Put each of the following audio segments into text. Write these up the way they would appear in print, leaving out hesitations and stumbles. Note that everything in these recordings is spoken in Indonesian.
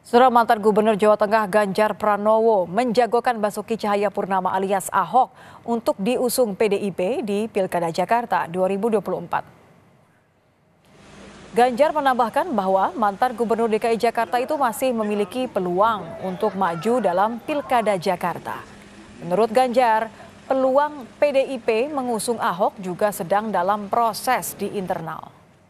Saudara, mantan Gubernur Jawa Tengah Ganjar Pranowo menjagokan Basuki Cahayapurnama alias Ahok untuk diusung PDIP di Pilkada Jakarta 2024. Ganjar menambahkan bahwa mantan Gubernur DKI Jakarta itu masih memiliki peluang untuk maju dalam Pilkada Jakarta. Menurut Ganjar, peluang PDIP mengusung Ahok juga sedang dalam proses di internal.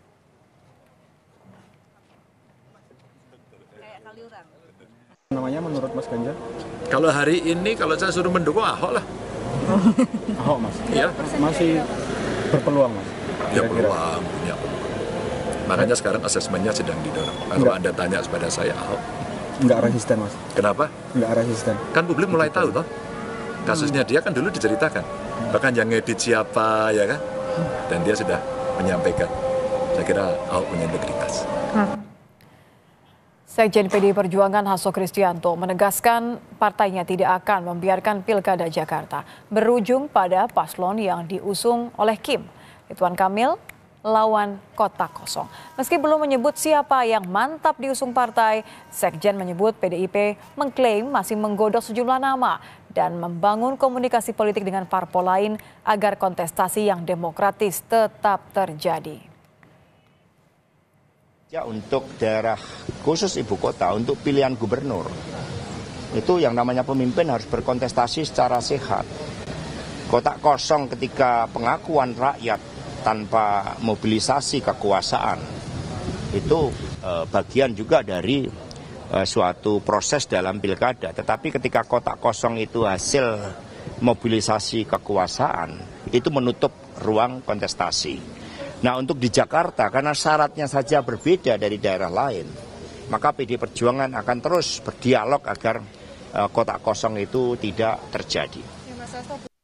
Namanya menurut Mas Ganjar? Kalau hari ini kalau saya suruh mendukung Ahok lah. Ahok Mas? Iya. Masih berpeluang Mas? Ya peluang, punya peluang. Makanya sekarang asesmennya sedang didorong. Kalau Anda tanya kepada saya Ahok. Enggak resisten Mas? Kenapa? Enggak resisten. Kan publik mulai tahu toh. Kasusnya dia kan dulu diceritakan. Bahkan yang ngedit siapa ya kan. Dan dia sudah menyampaikan. Saya kira Ahok punya integritas. Sekjen PDI Perjuangan Hasto Kristianto menegaskan partainya tidak akan membiarkan Pilkada Jakarta berujung pada paslon yang diusung oleh Kim, Ridwan Kamil, lawan kota kosong. Meski belum menyebut siapa yang mantap diusung partai, Sekjen menyebut PDIP mengklaim masih menggodok sejumlah nama dan membangun komunikasi politik dengan parpol lain agar kontestasi yang demokratis tetap terjadi. Ya, untuk daerah khusus ibu kota, untuk pilihan gubernur, itu yang namanya pemimpin harus berkontestasi secara sehat. Kotak kosong ketika pengakuan rakyat tanpa mobilisasi kekuasaan, itu bagian juga dari suatu proses dalam pilkada. Tetapi ketika kotak kosong itu hasil mobilisasi kekuasaan, itu menutup ruang kontestasi. Nah, untuk di Jakarta, karena syaratnya saja berbeda dari daerah lain, maka PDI Perjuangan akan terus berdialog agar kotak kosong itu tidak terjadi.